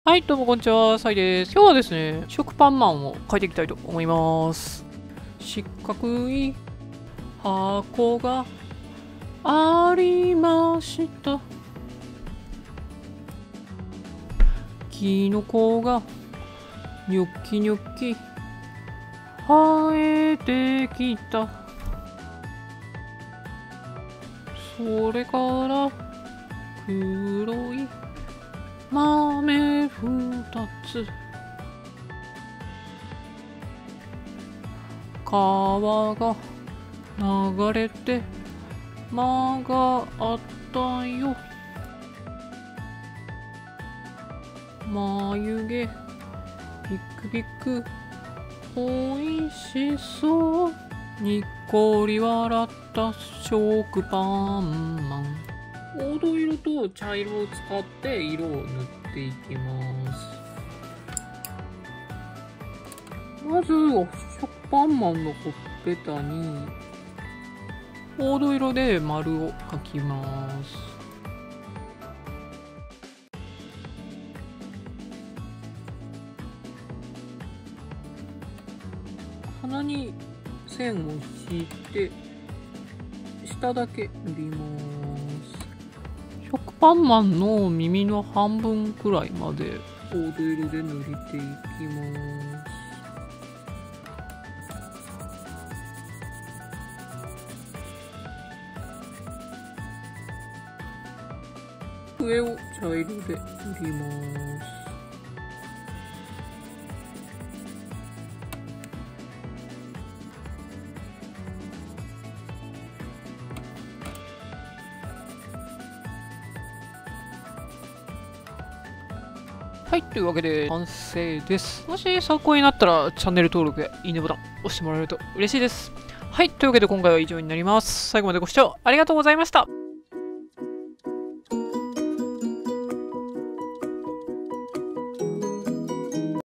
はい、どうもこんにちは、サイです。今日はですね、食パンマンを描いていきたいと思います。四角い箱がありました。キノコがニョキニョキ生えてきた。それから黒い豆2つ。川が流れて間があったよ。眉毛ピクピクおいしそう。にっこり笑った食パンマン。黄土色と茶色を使って色を塗っていきます。まず食パンマンのほっぺたに黄土色で丸を描きます。鼻に線を引いて下だけ塗ります。食パンマンの耳の半分くらいまで黄土色で塗っていきます。上を茶色で塗ります。はい、というわけで完成です。もし参考になったらチャンネル登録やいいねボタン押してもらえると嬉しいです。はい、というわけで今回は以上になります。最後までご視聴ありがとうございました。